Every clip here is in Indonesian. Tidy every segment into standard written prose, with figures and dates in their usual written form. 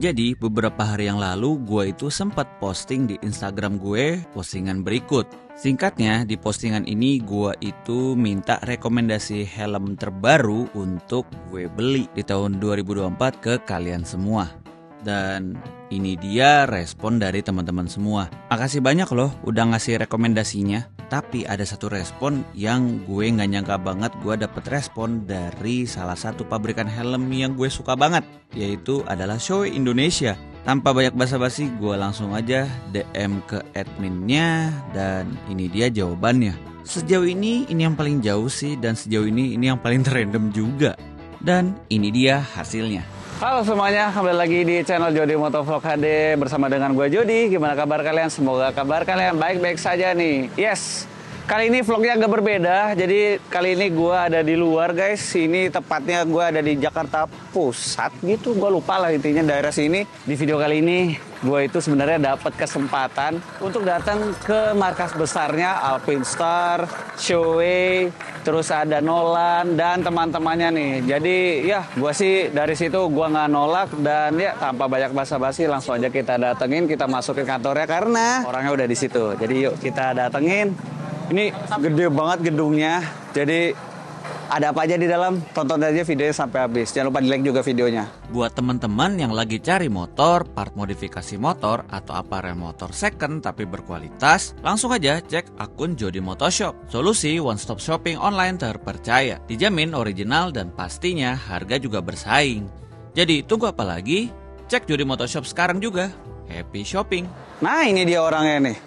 Jadi beberapa hari yang lalu gue itu sempat posting di Instagram gue postingan berikut. Singkatnya di postingan ini gue itu minta rekomendasi helm terbaru untuk gue beli di tahun 2024 ke kalian semua. Dan ini dia respon dari teman-teman semua. Makasih banyak loh udah ngasih rekomendasinya. Tapi ada satu respon yang gue gak nyangka banget gue dapet respon dari salah satu pabrikan helm yang gue suka banget. Yaitu adalah Shoei Indonesia. Tanpa banyak basa-basi gue langsung aja DM ke adminnya dan ini dia jawabannya. Sejauh ini yang paling jauh sih dan sejauh ini yang paling random juga. Dan ini dia hasilnya. Halo semuanya, kembali lagi di channel Jody Motovlog HD bersama dengan gue Jody. Gimana kabar kalian? Semoga kabar kalian baik-baik saja nih. Yes, kali ini vlognya agak berbeda. Jadi kali ini gue ada di luar guys. Ini tepatnya gue ada di Jakarta Pusat gitu. Gue lupa lah intinya daerah sini. Di video kali ini gue itu sebenarnya dapat kesempatan untuk datang ke markas besarnya Alpinstar, Shoei, terus ada Nolan dan teman-temannya nih. Jadi ya gue sih dari situ gue nggak nolak dan ya tanpa banyak basa-basi langsung aja kita datengin, kita masukin kantornya karena orangnya udah di situ. Jadi yuk kita datengin. Ini gede banget gedungnya. Jadi ada apa aja di dalam? Tonton aja videonya sampai habis. Jangan lupa di like juga videonya. Buat teman-teman yang lagi cari motor, part modifikasi motor, atau aparel motor second tapi berkualitas, langsung aja cek akun Jody Motoshop. Solusi one-stop shopping online terpercaya. Dijamin original dan pastinya harga juga bersaing. Jadi tunggu apa lagi? Cek Jody Motoshop sekarang juga. Happy shopping! Nah ini dia orangnya nih.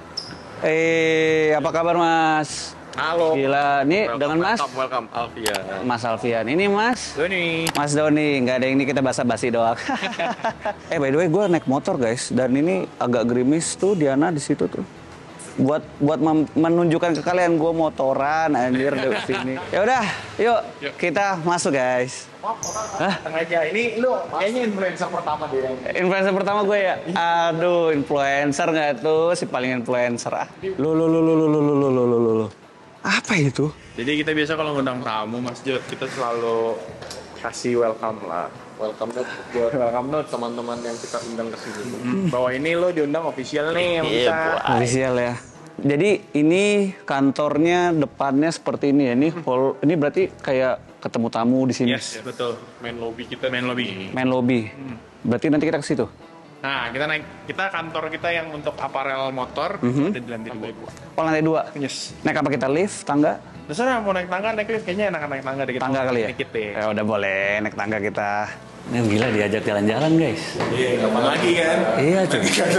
Apa kabar Mas? Halo. Gila, nih dengan Mas. Welcome, Alfian. Mas Alfian. Ini Mas Doni. Mas Doni, nggak ada ini kita basa-basi doang. By the way, gue naik motor guys, dan ini agak gerimis tuh Diana di situ tuh. Buat menunjukkan ke kalian gue motoran anjir di sini. Ya udah, yuk kita masuk guys. Hah? Aja. Ini lu kayaknya influencer pertama deh. Influencer pertama gue ya. Aduh, influencer nggak tuh si paling influencer ah. Lu. Apa itu? Jadi kita biasa kalau ngundang tamu Mas Jod, kita selalu kasih welcome lah. Welcome note teman-teman yang kita undang ke sini. Bahwa ini lo diundang official nih yang kita. Official ya. Jadi ini kantornya depannya seperti ini ya. Ini berarti kayak ketemu tamu di sini. Yes, betul. Main lobby kita. Main lobby. Berarti nanti kita ke situ. Nah, kita kantor kita yang untuk aparel motor ada di lantai 2. Oh, lantai 2. Yes. Naik apa kita lift, tangga? Terserah mau naik tangga, naik lift, kayaknya enakan naik tangga dikit. Tangga kali ya? Dikit deh. Ya udah boleh naik tangga kita. Ini gila diajak jalan-jalan guys. Iya, gampang lagi kan? Iya cuy.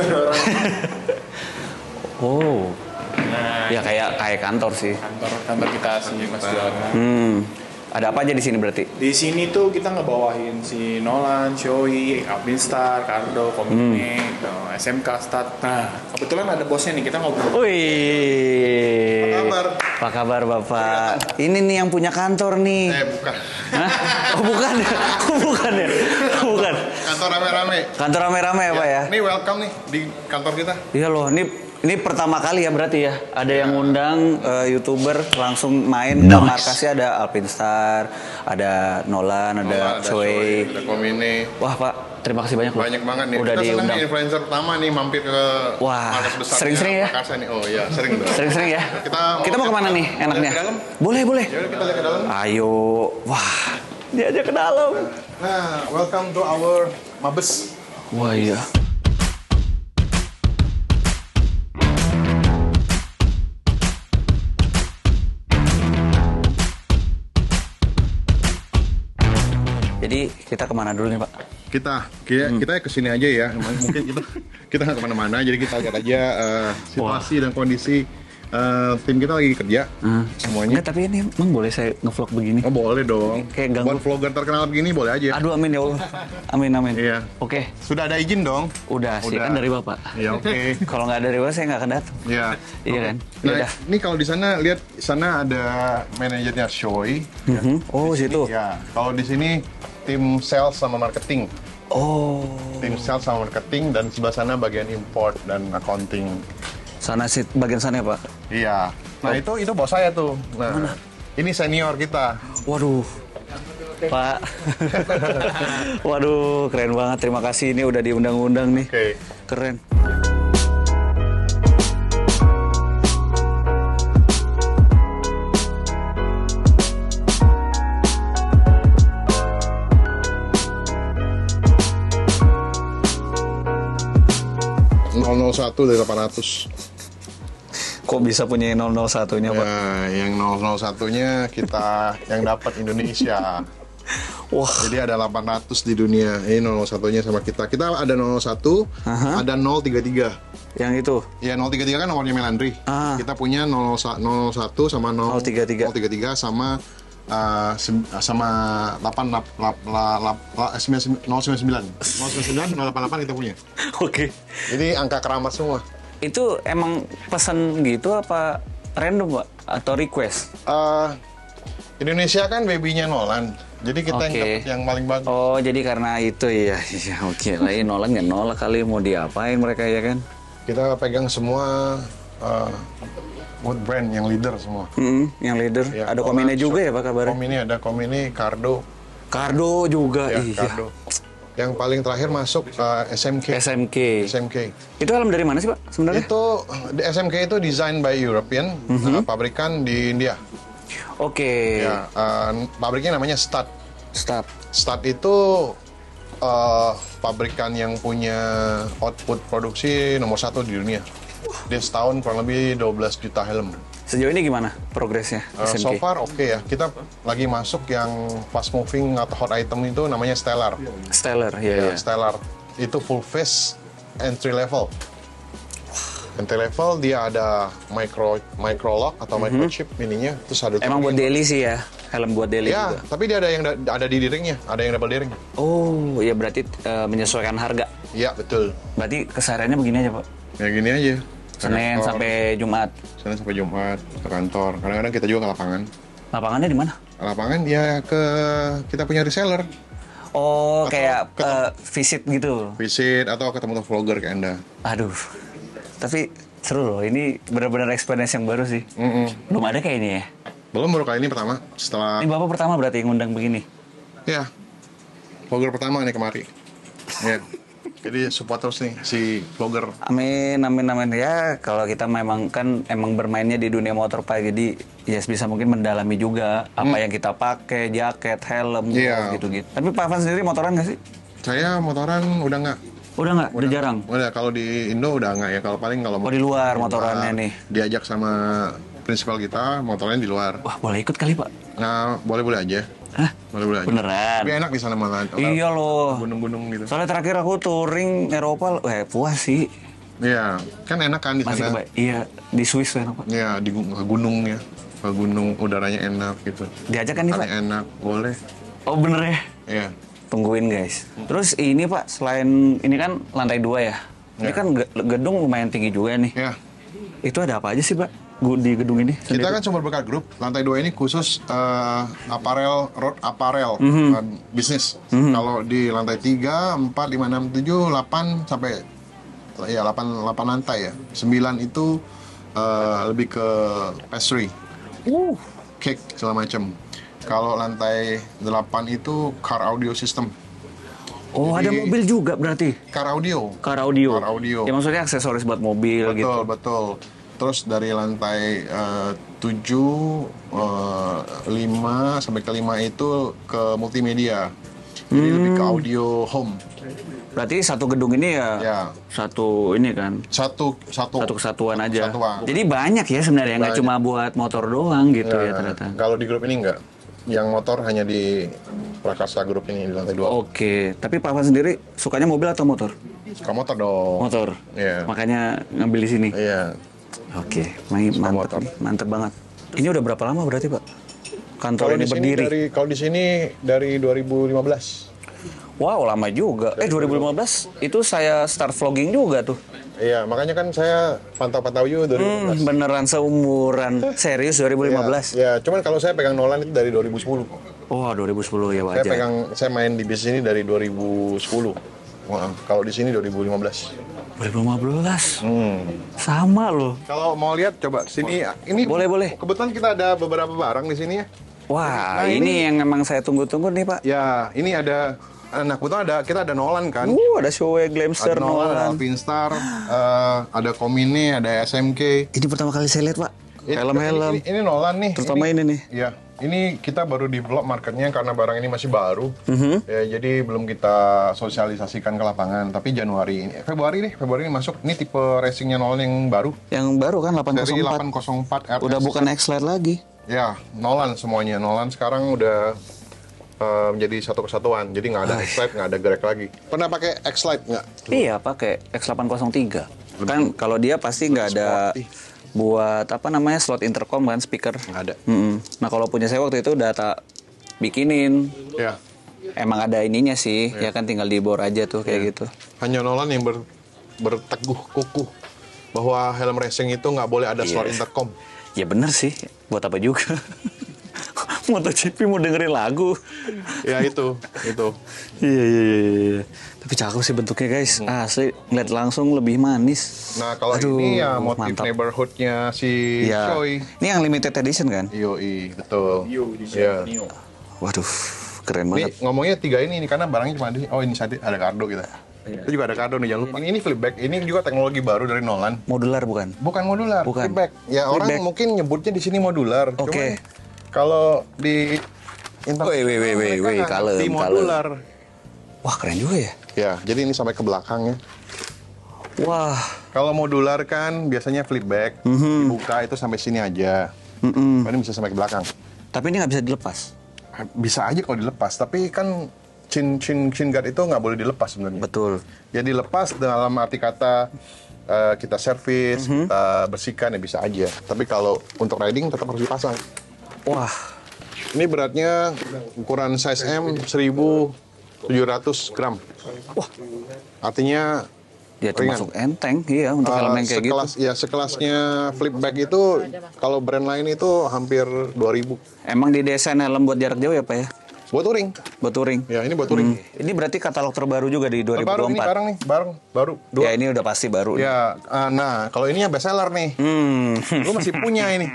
Oh. Nah, Ya kayak kantor sih. kantor kita sih Mas Jod. Ada apa aja di sini berarti? Di sini tuh kita ngebawahin si Nolan, Shoei, Alpinstar, Cardo, Komine, SMK, Start. Nah, kebetulan ada bosnya nih, kita ngobrol. Wih. Apa kabar? Apa kabar Bapak? Ini nih yang punya kantor nih. Bukan. Hah? Oh bukan ya? Bukan. Kantor rame-rame. Kantor rame-rame ya Pak ya? Ini welcome nih di kantor kita. Iya loh, ini pertama kali ya berarti ya. Ada yang ngundang YouTuber langsung main ke markasnya, ada Alpinstar, ada Nolan, ada Shoei. Ada Komine. Wah Pak, terima kasih banyak loh. Banyak banget nih. Udah Kita senang diundang. nih influencer pertama nih mampir ke markas besarnya. Sering-sering ya? Pakarsa nih. Oh iya, sering dong. Sering-sering ya. Kita mau kemana nih enaknya? Ke dalam? Boleh. Yaudah kita lihat ke dalam. Ayo. Wah, diajak ke dalam. Nah, welcome to our Mabes. Wah iya. Jadi kita kemana dulu nih Pak? Kita kesini aja ya. Mungkin kita nggak kemana-mana. Jadi kita lihat aja situasi dan kondisi tim kita lagi kerja semuanya. Enggak, tapi ini emang boleh saya ngevlog begini? Oh boleh dong. Kayak ganggu. Buat vlogger terkenal begini boleh aja. Aduh amin ya Allah. Amin. Iya. Oke. Sudah ada izin dong? Udah sih kan dari Bapak. Iya oke. Kalau nggak dari Bapak saya nggak akan datang. Iya. Iya kan? Nah, Yaudah. ini kalau di sana lihat sana ada manajernya Shoei. Oh situ. Ya, kalau di sini tim sales sama marketing. Oh. Tim sales sama marketing dan sebelah sana bagian import dan accounting. Sana sih bagian sana ya Pak. Iya. Nah itu bos saya tuh. Nah ini senior kita. Waduh. Pak. Waduh, keren banget. Terima kasih ini udah diundang-undang nih. Oke. Keren. Satu dari 800. Kok bisa punya 001-nya, Pak? Ya, yang 001-nya kita yang dapat Indonesia. Wah, Jadi ada 800 di dunia. Ini 001-nya sama kita. Kita ada 01, ada 033. yang itu. Ya 033 kan nomornya Melandri. Kita punya 01 sama 033. 033 sama sama 099 088 kita punya. Oke. Jadi angka keramat semua. Itu emang pesan gitu apa random, Pak? Atau request? Indonesia kan babynya Nolan. Jadi kita yang dapat yang paling bagus. Oh, jadi karena itu ya. Iya, oke. Lain Nolan nggak nolak kali, mau diapain mereka ya kan? Kita pegang semua wood brand yang leader semua. Yang leader. Ya, Ada Komine juga ya, Pak, kabarnya? Komine ada Komine, Cardo. Cardo juga, Ya, iya. Cardo. Yang paling terakhir masuk SMK. SMK. Itu helm dari mana sih, Pak, sebenarnya? Itu SMK itu design by European, pabrikan di India. Oke. Ya, pabriknya namanya Stud. Stud itu pabrikan yang punya output produksi nomor 1 di dunia. Dia setahun kurang lebih 12 juta helm. Sejauh ini gimana progresnya SMK? So far oke ya. Kita lagi masuk yang fast moving atau hot item itu namanya Stellar. Stellar, ya. Stellar itu full face entry level. Entry level dia ada micro lock atau microchip ininya. Terus ada Emang buat daily sih ya, helm buat daily ya, juga. tapi dia ada yang ada di ringnya, ada yang double D-ring. Oh, ya berarti menyesuaikan harga. Iya betul. Berarti kesehariannya begini aja, Pak. Ya gini aja. Senin sampai Jumat. Senin sampai Jumat ke kantor. Kadang-kadang kita juga ke lapangan. Lapangannya di mana? Lapangan ya kita punya reseller. Oh, Atau kayak visit gitu. Visit atau ketemu vlogger kayak Anda. Aduh. Tapi seru loh. Ini benar-benar experience yang baru sih. Belum ada kayak ini ya. Belum, baru kali ini pertama. Setelah Ini Bapak pertama berarti yang ngundang begini. ya vlogger pertama nih kemari. Ya. Jadi support terus nih si vlogger. Amin. Ya, kalau kita memang kan emang bermainnya di dunia motor, Pak. Jadi ya bisa mungkin mendalami juga apa yang kita pakai, jaket, helm, gitu-gitu. Tapi Pak Afan sendiri motoran nggak sih? Saya motoran udah nggak. Udah jarang? Udah, kalau di Indo udah nggak ya. Kalau paling kalau Oh, di luar motorannya nih. Diajak sama prinsipal kita, motornya di luar. Wah, boleh ikut kali, Pak? Nah, boleh-boleh aja. Hah? Boleh-boleh aja. Beneran? Tapi enak di sana malah. Iya loh. Gunung-gunung gitu. Soalnya terakhir aku touring Eropa, puas sih. Iya, kan enak kan di Masih sana. kebaik. Iya, di Swiss kan, Pak. Iya, di gunung ya. Ke gunung udaranya enak gitu. Diajak kan nih, Pak? Paling enak, boleh. Oh, bener ya? Iya. Tungguin, guys. Terus ini, Pak, selain ini kan lantai 2 ya? Ini kan gedung lumayan tinggi juga nih. Ya. Itu ada apa aja sih, Pak? Di gedung ini Kita kan Sumber Berkah Group, lantai 2 ini khusus road apparel bisnis. Kalau di lantai 3, 4, 5, 6, 7, 8 sampai ya 8 lantai ya. 9 itu lebih ke pastry. Cake segala macam. Kalau lantai 8 itu car audio system. Oh, Jadi, ada mobil juga berarti? Car audio. Car audio? Car audio. Ya maksudnya aksesoris buat mobil gitu? Betul. Terus dari lantai 7, 5 sampai ke 5 itu ke multimedia. Jadi lebih ke audio home. Berarti satu gedung ini ya. Satu ini kan? Satu kesatuan aja. kesatuan. Jadi banyak ya sebenarnya, nggak cuma buat motor doang gitu ya ternyata. Kalau di grup ini enggak. Yang motor hanya di Prakarsa Group ini di lantai 2. Oke, tapi Pak Afan sendiri sukanya mobil atau motor? Suka motor dong. Motor. Iya. Makanya ngambil di sini. Iya. Oke, motor. mantep nih, mantep banget. Ini udah berapa lama berarti, Pak? Kantor Kalau ini di sini berdiri. kalau di sini dari 2015. Wow, lama juga. 2015 itu saya start vlogging juga tuh. Iya, makanya kan saya pantau-pantau juga 2015. Beneran seumuran. Serius 2015? Ya, cuman kalau saya pegang Nolan itu dari 2010. Oh, 2010 ya wajar. Saya main di bisnis ini dari 2010. Wah, kalau di sini 2015. 2015? Sama loh. Kalau mau lihat coba sini. Ini Boleh. Kebetulan kita ada beberapa barang di sini ya. Wah, Nah, ini yang memang saya tunggu-tunggu nih, Pak. Ya, ini ada. Nah, kebetulan kita ada Nolan kan. Ada Shoei, Glamster, Ada Nolan, ada Nolan. Alpinstar, ada Komine, ada SMK. Ini pertama kali saya lihat, Pak. Helm-helm. Ini Nolan nih. Terutama ini nih. Ya, ini kita baru develop marketnya karena barang ini masih baru. Ya, jadi belum kita sosialisasikan ke lapangan. Tapi Februari ini masuk. Ini tipe racingnya Nolan yang baru. Yang baru kan Seri 804. 804 RS. Udah bukan X-Lite lagi. Ya, Nolan semuanya. Nolan sekarang udah menjadi satu kesatuan. Jadi nggak ada X-Lite, nggak ada Greg lagi. Pernah pakai X-Lite nggak? Iya, pakai X803. Kan kalau dia pasti nggak ada buat apa namanya slot intercom kan, speaker. Nggak ada. Nah, kalau punya saya waktu itu udah tak bikinin. Ya. Emang ada ininya sih, ya kan tinggal dibor aja tuh kayak gitu. Hanya Nolan yang berteguh kukuh bahwa helm racing itu nggak boleh ada slot intercom. Ya bener sih, buat apa juga. MotoGP mau dengerin lagu. Ya itu. Iya. Tapi cakep sih bentuknya guys. Asli ngeliat langsung lebih manis. Nah kalau Aduh, ini ya motif mantap. neighborhoodnya si Iya. Shoei. Ini yang limited edition kan? Yoi, betul. Ya. Waduh, keren Ini banget. ngomongnya 3 ini karena barangnya cuma di. Oh ini tadi ada kardo kita. Itu juga ada kardo nih, jangan lupa. Ini flipback. Ini juga teknologi baru dari Nolan. Modular bukan? Bukan modular, Bukan. flipback. Ya Flipback. orang mungkin nyebutnya di sini modular. Oke. Cuman kalau di Woi, mereka nggak kalem, ngerti modular. Wah, keren juga ya. Ya, jadi ini sampai ke belakangnya. Wah. Kalau modular kan biasanya flipback, dibuka itu sampai sini aja. Ini bisa sampai ke belakang. Tapi ini nggak bisa dilepas. Bisa aja kalau dilepas, tapi kan chin guard itu nggak boleh dilepas sebenarnya. Betul. Ya dilepas dalam arti kata kita servis, kita bersihkan ya bisa aja. Tapi kalau untuk riding tetap harus dipasang. Wah. Ini beratnya ukuran size M 1700 gram. Wah. Artinya Dia ringan. termasuk enteng, iya untuk helm yang kayak gitu. Ya sekelasnya flipback itu kalau brand lain itu hampir 2000. Emang didesain helm buat jarak jauh ya Pak ya? Buat touring. Buat touring. Ya ini buat touring. Ini berarti katalog terbaru juga di 2024. Baru ini barang nih, baru. Ya ini udah pasti baru. Ya, nah kalau ini yang best seller nih. Lu masih punya ini.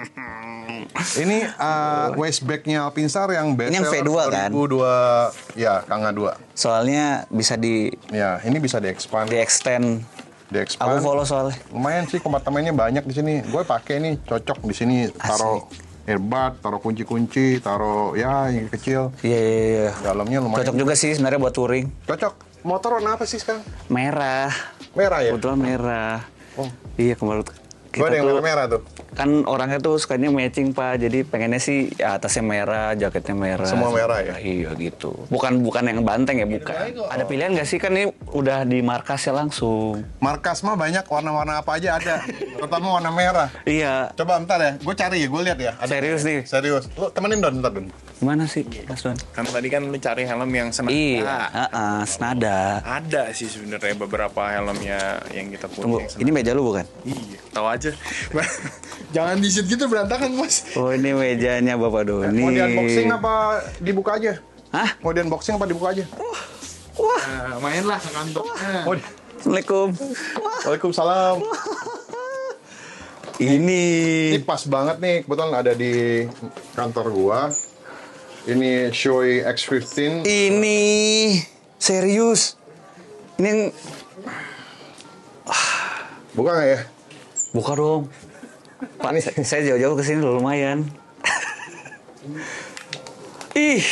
Ini waistback-nya Alpinstar yang best Ini yang seller V2 kan? 2002. Ya, Kanga 2. Soalnya bisa Ya, ini bisa di-expand. extend. Aku follow soalnya. Lumayan sih kompartemennya banyak di sini. Gue pakai ini cocok di sini taruh airbag, taruh kunci-kunci, taruh ya yang kecil. Iya. Dalamnya lumayan. Cocok juga sih sebenarnya buat touring. Cocok. Motor warna apa sih sekarang? Merah. Merah ya? Kebetulan merah. Oh. Iya kemarin Gue ada yang warna merah tuh. kan orangnya tuh sukanya matching Pak, jadi pengennya sih ya, atasnya merah, jaketnya merah. Semua merah ya? Iya gitu. Bukan yang banteng ya, bukan. Ada pilihan nggak sih, kan ini udah di markasnya langsung. Markas mah banyak, warna-warna apa aja ada. Terutama warna merah. Iya. Coba bentar ya, gue cari ya, gue lihat ya. Serius nih. Serius. Lu temenin Don, bentar Don. Gimana sih Mas Don? Kan tadi kan lu cari helm yang senada. Iya, senada. Ada sih sebenarnya beberapa helmnya yang kita punya. Tunggu, yang senada. ini meja lu bukan? Iya, tahu aja. Jangan di-shoot gitu berantakan, Mas. Oh, ini mejanya Bapak Doni. Mau di unboxing apa dibuka aja? Hah? Mau di unboxing apa dibuka aja? Wah, Nah, mainlah ke kantornya. Oh, Assalamualaikum. Waalaikumsalam. Ini Ini pas banget nih, kebetulan ada di kantor gua. Ini Shoei X15. Ini serius. Ini yang Buka nggak ya? buka dong. Pak, saya jauh-jauh ke sini lumayan. Ih.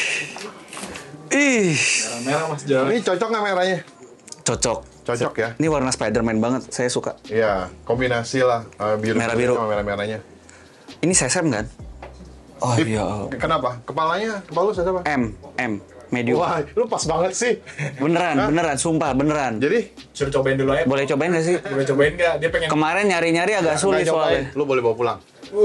Merah Mas Jo. Ini cocok nggak merahnya? Cocok. Cocok ya? Ini warna Spider-Man banget, saya suka. Iya, kombinasi lah biru Merah-biru. sama merah-merahnya. Ini sesam kan? Oh Ih, iya. Kenapa? Kepala lu siapa? M, medium. Wah, lu pas banget sih. Beneran, sumpah beneran. Jadi, Suruh cobain dulu aja. Boleh cobain gak sih? Boleh cobain nggak? Dia pengen. Kemarin nyari-nyari agak sulit nggak cobain, soalnya. lu boleh bawa pulang.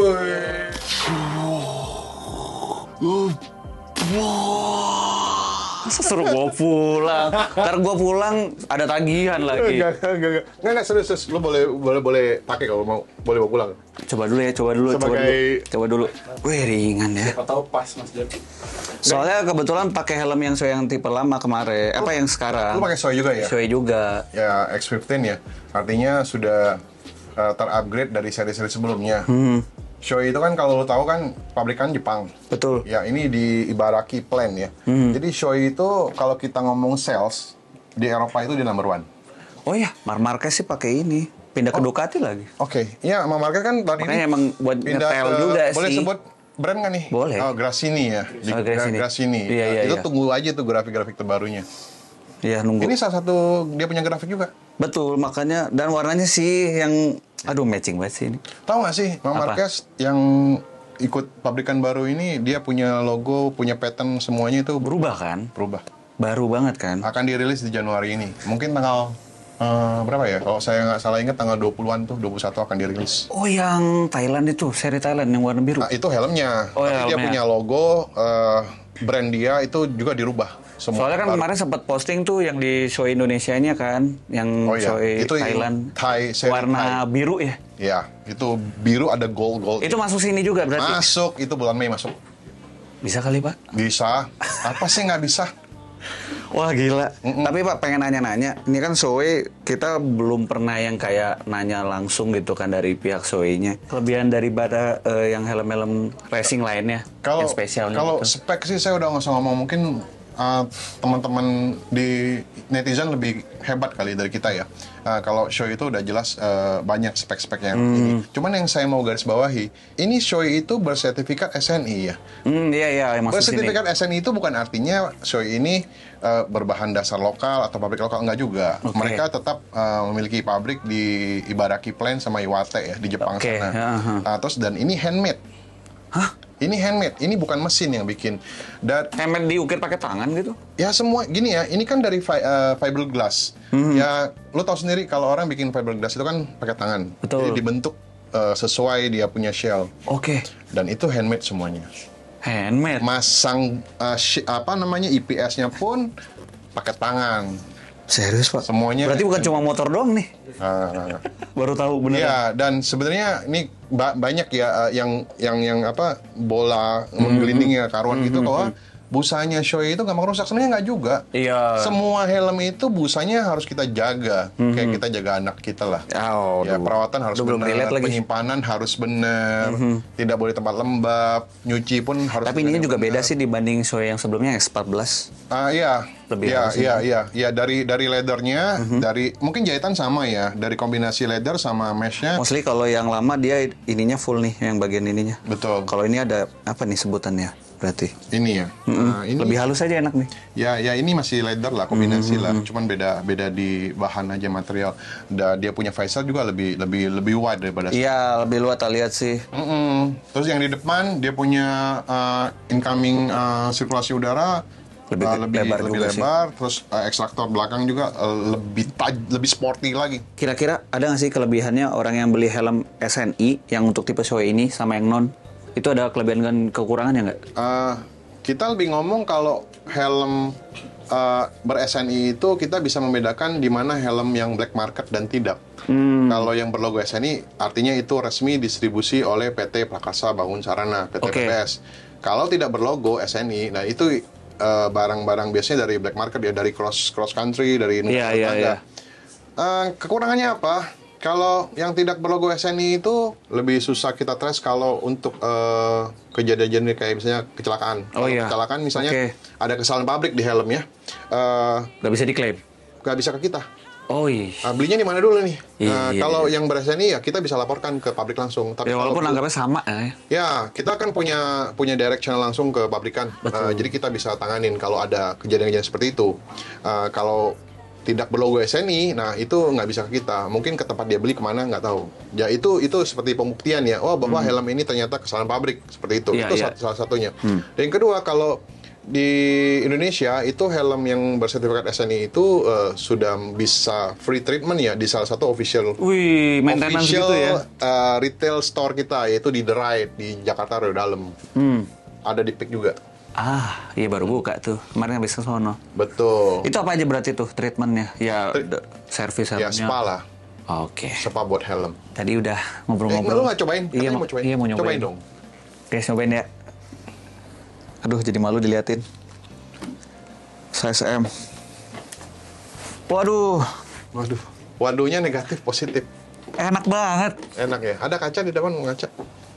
Masa suruh gua pulang? Ntar gua pulang ada tagihan lagi. Enggak, serius. Lu boleh pakai kalau mau, boleh bawa pulang. Coba dulu ya, coba dulu. Wih, ringan ya. Siapa tahu pas Mas Jo. Soalnya kebetulan pakai helm yang tipe lama kemarin. Apa yang sekarang? Lu pakai Shoei juga ya? Shoei juga. Ya, X15 ya. Artinya sudah terupgrade dari seri-seri sebelumnya. Shoei itu kan kalau lo tahu kan pabrikan Jepang. Betul. Ya, ini di Ibaraki Plant ya. Jadi Shoei itu kalau kita ngomong sales di Eropa itu di number one. Oh iya, Marc Marquez sih pakai ini. Pindah ke Ducati lagi. Oke, ya Marc Marquez kan tadi Makanya ini emang buat pindah ngetel ke, juga boleh sih. sebut brand nggak nih? Boleh. Oh, Grassini ya. Grassini. Grassini. Iya, iya, Itu iya. tunggu aja tuh grafik-grafik terbarunya. Iya, nunggu. Ini salah satu dia punya grafik juga. Betul, makanya dan warnanya sih yang aduh matching banget sih ini. Tahu nggak sih, Marc Apa? Marquez yang ikut pabrikan baru ini, dia punya logo, punya pattern, semuanya itu Berubah kan? berubah. Baru banget kan? Akan dirilis di Januari ini. Mungkin tanggal berapa ya? Kalau saya nggak salah ingat tanggal 20-an tuh, 21 akan dirilis. Oh, yang Thailand itu, seri Thailand yang warna biru. Nah, itu helmnya. Oh, Tapi dia helmnya. punya logo, brand dia itu juga dirubah. Semua Soalnya kan baru. kemarin sempat posting tuh yang di show Indonesia-nya kan, yang Oh, iya. show Itu yang Thailand. seri Warna biru ya. Ya, itu biru ada gold. Itu masuk sini juga berarti. Masuk, itu bulan Mei masuk. Bisa kali, Pak? Bisa. Apa sih nggak bisa? Wah, gila. Tapi Pak pengen nanya-nanya. Ini kan Zoe kita belum pernah yang kayak nanya langsung gitu kan dari pihak Zoe-nya. Kelebihan daripada yang helm-helm racing lainnya Kalau yang spesialnya kalau gitu. spek sih saya udah nggak usah ngomong. Mungkin teman-teman di netizen lebih hebat kali dari kita ya. Kalau Shoei itu udah jelas banyak spek-speknya ini. Cuman yang saya mau garis bawahi, ini Shoei itu bersertifikat SNI ya. Iya yang masuk sini. Bersertifikat SNI itu bukan artinya Shoei ini berbahan dasar lokal atau pabrik lokal, enggak juga. Oke. Mereka tetap memiliki pabrik di Ibaraki Plant sama Iwate ya di Jepang Oke, sana. Terus dan ini handmade. Hah? Ini handmade, ini bukan mesin yang bikin. Dan Handmade diukir pakai tangan gitu? ya semua gini ya, ini kan dari fiberglass. Ya lo tahu sendiri kalau orang bikin fiberglass itu kan pakai tangan. Betul. Jadi dibentuk sesuai dia punya shell. Oke. Dan itu handmade semuanya. Handmade. Masang IPS-nya pun pakai tangan. Serius, Pak? Semuanya. Berarti bukan cuma motor doang nih. Nah, Baru tahu beneran. Iya, dan sebenarnya ini banyak ya yang bola menggelinding ya karuan gitu bahwa busanya Shoei itu gampang rusak. Sebenarnya nggak juga. Iya. Semua helm itu busanya harus kita jaga. Kayak kita jaga anak kita lah. Oh, Ya, perawatan harus belum benar, relate lagi. penyimpanan harus benar, tidak boleh tempat lembab, nyuci pun harus. Tapi ininya juga beda sih dibanding show yang sebelumnya X14. Iya. Lebih halus Iya, dari leathernya, dari mungkin jahitan sama ya, dari kombinasi leather sama meshnya. Mostly kalau yang lama dia ininya full nih, yang bagian ininya. Betul. Kalau ini ada apa nih sebutannya? Berarti Ini ya. Nah, ini lebih halus aja enak nih. ya ini masih leather lah, kombinasi lah. Cuman beda di bahan aja material. Dia punya visor juga lebih wide daripada. Iya, lebih luas lihat sih. Terus yang di depan dia punya incoming sirkulasi udara Lebih lebar juga sih. terus ekstraktor belakang juga lebih sporty lagi. Kira-kira ada nggak sih kelebihannya orang yang beli helm SNI yang untuk tipe show ini sama yang non? Itu ada kelebihan dan kekurangannya nggak? Kita lebih ngomong kalau helm ber-SNI itu kita bisa membedakan di mana helm yang black market dan tidak. Kalau yang berlogo SNI artinya itu resmi distribusi oleh PT Prakasa Bangun Sarana, PT Oke. PPS. Kalau tidak berlogo SNI, nah itu barang-barang biasanya dari black market ya, dari cross country, dari negara Iya. tetangga. Kekurangannya apa? Kalau yang tidak berlogo SNI itu lebih susah kita trace kalau untuk kejadian kayak misalnya kecelakaan. Oh, Kalau iya. kecelakaan misalnya Oke. ada kesalahan pabrik di helmnya, Nggak bisa diklaim? nggak bisa ke kita. Oh iya. Belinya di mana dulu nih? Iya, Kalau yang ber-SNI ya kita bisa laporkan ke pabrik langsung. Tapi Ya walaupun kalau- anggapnya sama ya. Ya, kita kan punya direct channel langsung ke pabrikan. Jadi kita bisa tanganin kalau ada kejadian-kejadian seperti itu. Kalau tidak berlogo SNI, nah itu nggak bisa ke kita. Mungkin ke tempat dia beli kemana nggak tahu. Ya itu seperti pembuktian ya. Oh bahwa helm ini ternyata kesalahan pabrik seperti itu. Iya, Itu iya. salah satunya. Dan yang kedua kalau di Indonesia itu helm yang bersertifikat SNI itu sudah bisa free treatment ya di salah satu official Wih, maintenance gitu ya. retail store kita yaitu di The Ride di Jakarta Roda Dalem. Ada di PIK juga. Iya baru buka tuh. Kemarin habis ke sono. Betul. Itu apa aja berarti tuh treatmentnya? Ya servis Ya helmnya. spa lah, Oke. spa buat helm. Tadi udah Lu ngobrol-ngobrol. nggak cobain? Iya, Katanya mau cobain. Iya mau nyobain. Cobain dong. Guys, nyobain ya. Aduh, jadi malu diliatin. Size M. Waduh, Waduh. Waduhnya negatif positif. enak banget. Enak ya. Ada kaca di depan ngaca.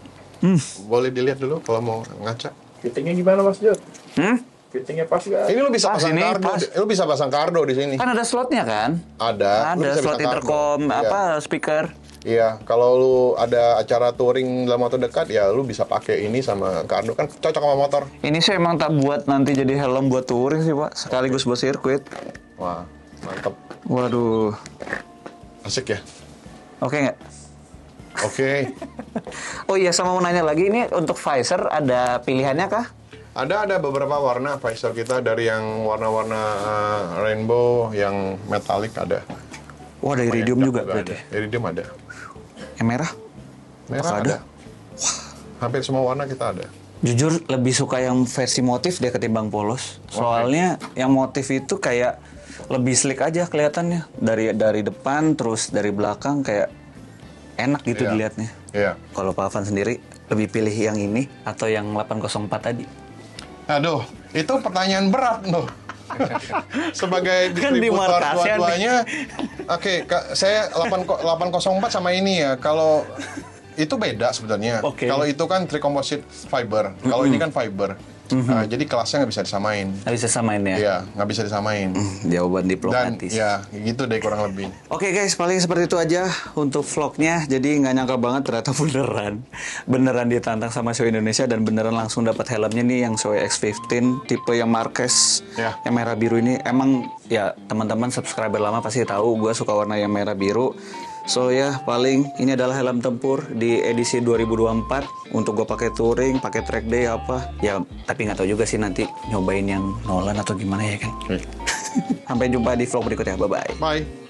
Boleh dilihat dulu kalau mau ngaca. Fittingnya gimana Mas Jod? Fittingnya pas gak? Ini lu bisa Pas pasang ini, kardo, pas. lu bisa pasang kardo di sini. Kan ada slotnya kan? Ada. Lu Ada bisa slot pasang kardo. intercom, Iya. speaker. Iya, kalau lu ada acara touring dalam waktu dekat, ya lu bisa pakai ini sama kardo, kan cocok sama motor. Ini sih emang tak buat nanti jadi helm buat touring sih Pak, sekaligus buat sirkuit. Wah, mantep. Waduh, Asik ya? oke nggak? Oke. Oh iya, sama mau nanya lagi, ini untuk visor ada pilihannya kah? Ada beberapa warna visor kita, dari yang warna-warna rainbow, yang metallic ada. Wah, ada iridium juga Ada. berarti. Iridium ada. Yang merah? Merah Apakah ada. Hampir semua warna kita ada. Jujur lebih suka yang versi motif deh ketimbang polos. Soalnya yang motif itu kayak lebih slick aja kelihatannya. Dari depan terus dari belakang kayak enak gitu Iya. dilihatnya. Iya. Kalau Pak Afan sendiri lebih pilih yang ini atau yang 804 tadi? Aduh, itu pertanyaan berat loh. Sebagai Kan distributor dimarkasi, dua-duanya, oke, saya 804 sama ini ya. Kalau itu beda sebenarnya. Oke. Kalau itu kan tricomposite fiber, kalau ini kan fiber. Jadi kelasnya nggak bisa disamain. Nggak bisa samain ya? Iya, nggak bisa disamain. Jawaban Dan diplomatis. ya gitu deh kurang lebih. Oke guys, paling seperti itu aja untuk vlognya. Jadi nggak nyangka banget ternyata beneran ditantang sama Shoei Indonesia dan beneran langsung dapat helmnya nih yang Shoei X15 tipe yang Marquez Ya. yang merah biru ini. Emang ya teman-teman subscriber lama pasti tahu gue suka warna yang merah biru. So ya paling ini adalah helm tempur di edisi 2024 untuk gue pakai touring, pakai track day apa. Ya tapi nggak tahu juga sih nanti nyobain yang Nolan atau gimana ya kan. Sampai jumpa di vlog berikutnya. Bye bye. Bye.